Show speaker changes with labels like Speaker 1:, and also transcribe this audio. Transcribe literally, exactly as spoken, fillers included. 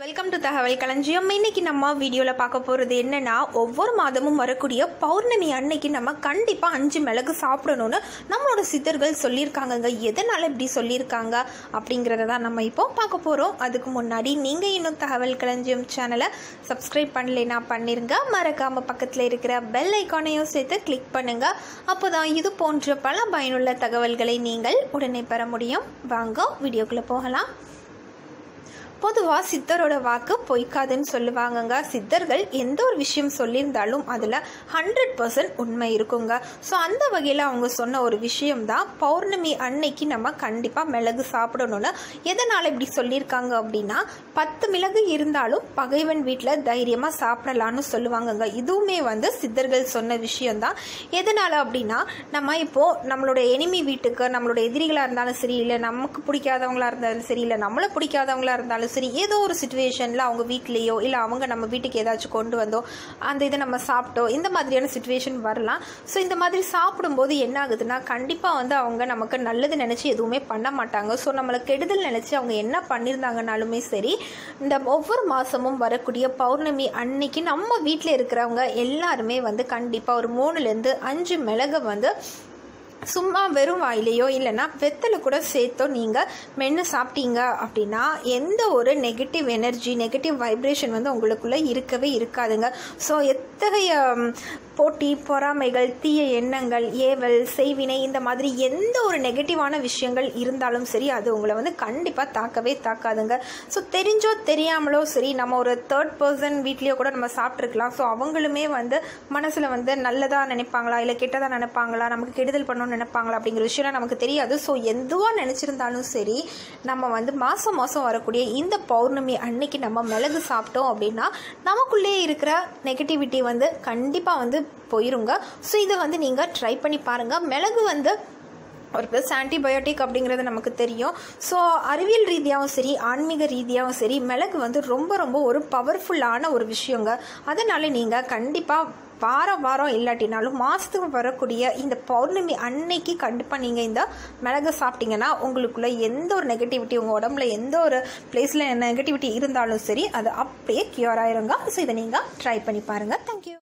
Speaker 1: Welcome to தகவல் களஞ்சியம். இன்னைக்கு நம்ம வீடியோவில் பார்க்க போகிறது என்னன்னா, ஒவ்வொரு மாதமும் வரக்கூடிய பௌர்ணமி அன்னைக்கு நம்ம கண்டிப்பாக அஞ்சு மிளகு சாப்பிடணும்னு நம்மளோட சித்தர்கள் சொல்லியிருக்காங்கங்க. எதனால் இப்படி சொல்லியிருக்காங்க அப்படிங்கிறத தான் நம்ம இப்போ பார்க்க போகிறோம். அதுக்கு முன்னாடி நீங்கள் இன்னும் தகவல் களஞ்சியம் சேனலை சப்ஸ்கிரைப் பண்ணலைன்னா பண்ணிருங்க. மறக்காமல் பக்கத்தில் இருக்கிற பெல் ஐக்கானையும் சேர்த்து கிளிக் பண்ணுங்கள். அப்போ தான் இது போன்ற பல பயனுள்ள தகவல்களை நீங்கள் உடனே பெற முடியும். வாங்க வீடியோக்குள்ளே போகலாம். பொதுவாக சித்தரோட வாக்கு பொய்க்காதுன்னு சொல்லுவாங்கங்க. சித்தர்கள் எந்த ஒரு விஷயம் சொல்லியிருந்தாலும் அதில் ஹண்ட்ரட் பர்சன்ட் உண்மை இருக்குங்க. ஸோ அந்த வகையில் அவங்க சொன்ன ஒரு விஷயம்தான் பௌர்ணமி அன்னைக்கு நம்ம கண்டிப்பாக மிளகு சாப்பிடணும்னு. எதனால் இப்படி சொல்லியிருக்காங்க அப்படின்னா, பத்து மிளகு இருந்தாலும் பகைவன் வீட்டில் தைரியமாக சாப்பிடலான்னு சொல்லுவாங்கங்க. இதுவுமே வந்து சித்தர்கள் சொன்ன விஷயம்தான். எதனால் அப்படின்னா, நம்ம இப்போது நம்மளோட எனிமி வீட்டுக்கு, நம்மளோட எதிரிகளாக இருந்தாலும் சரி, இல்லை நமக்கு பிடிக்காதவங்களாக இருந்தாலும் சரி, இல்லை நம்மளை பிடிக்காதவங்களாக இருந்தாலும் சரி, ஏதோ ஒரு சிச்சுவேஷனில் அவங்க வீட்லேயோ இல்லை அவங்க நம்ம வீட்டுக்கு ஏதாச்சும் கொண்டு வந்தோ அந்த இதை நம்ம சாப்பிட்டோம், இந்த மாதிரியான சிச்சுவேஷன் வரலாம். ஸோ இந்த மாதிரி சாப்பிடும்போது என்ன ஆகுதுன்னா, கண்டிப்பாக வந்து அவங்க நமக்கு நல்லது நினச்சி எதுவுமே பண்ண மாட்டாங்க. ஸோ நம்மளை கெடுதல் நினச்சி அவங்க என்ன பண்ணியிருந்தாங்கனாலுமே சரி, இந்த ஒவ்வொரு மாதமும் வரக்கூடிய பௌர்ணமி அன்னைக்கு நம்ம வீட்டில் இருக்கிறவங்க எல்லாருமே வந்து கண்டிப்பாக ஒரு மூணுலேருந்து அஞ்சு மிளகை வந்து சும்மா வெறும் வாயிலையோ இல்லைன்னா வெத்தலை கூட சேர்த்தோ நீங்கள் மென்று சாப்பிட்டீங்க அப்படின்னா எந்த ஒரு நெகட்டிவ் எனர்ஜி, நெகட்டிவ் வைப்ரேஷன் வந்து உங்களுக்குள்ளே இருக்கவே இருக்காதுங்க. ஸோ எத்தகைய போட்டி, பொறாமைகள், தீய எண்ணங்கள், ஏவல், செய்வினை, இந்த மாதிரி எந்த ஒரு நெகட்டிவான விஷயங்கள் இருந்தாலும் சரி, அது உங்களை வந்து கண்டிப்பாக தாக்கவே தாக்காதுங்க. ஸோ தெரிஞ்சோ தெரியாமலோ சரி, நம்ம ஒரு தேர்ட் பர்சன் வீட்லேயோ கூட நம்ம சாப்பிட்ருக்கலாம். ஸோ அவங்களுமே வந்து மனசில் வந்து நல்லதாக நினைப்பாங்களா இல்லை கெட்டதாக நினைப்பாங்களா, நமக்கு கெடுதல் பண்ணணும்னு நினைப்பாங்களா அப்படிங்கிற விஷயம் நமக்கு தெரியாது. ஸோ எதுவாக நினச்சிருந்தாலும் சரி, நம்ம வந்து மாதம் மாதம் வரக்கூடிய இந்த பௌர்ணமி அன்னைக்கு நம்ம மிளகு சாப்பிட்டோம் அப்படின்னா நமக்குள்ளே இருக்கிற நெகட்டிவிட்டி வந்து கண்டிப்பாக வந்து போயிருங்க. ஸோ இதை வந்து நீங்கள் ட்ரை பண்ணி பாருங்கள். மிளகு வந்து ஒரு ப்ளஸ் ஆன்டிபயோட்டிக் அப்படிங்கிறது நமக்கு தெரியும். ஸோ அறிவியல் ரீதியாகவும் சரி, ஆன்மீக ரீதியாகவும் சரி, மிளகு வந்து ரொம்ப ரொம்ப ஒரு பவர்ஃபுல்லான ஒரு விஷயங்க. அதனால் நீங்கள் கண்டிப்பாக வாரம் வாரம் இல்லாட்டினாலும் மாதத்துக்கு வரக்கூடிய இந்த பௌர்ணமி அன்னைக்கு கண்டிப்பாக நீங்கள் இந்த மிளகு சாப்பிட்டீங்கன்னா உங்களுக்குள்ள எந்த ஒரு நெகட்டிவிட்டி, உங்கள் உடம்புல எந்த ஒரு பிளேஸில் நெகட்டிவிட்டி இருந்தாலும் சரி, அது அப்படியே க்யூர் ஆயிருங்க. ஸோ இதை நீங்கள் ட்ரை பண்ணி பாருங்கள். தேங்க்யூ.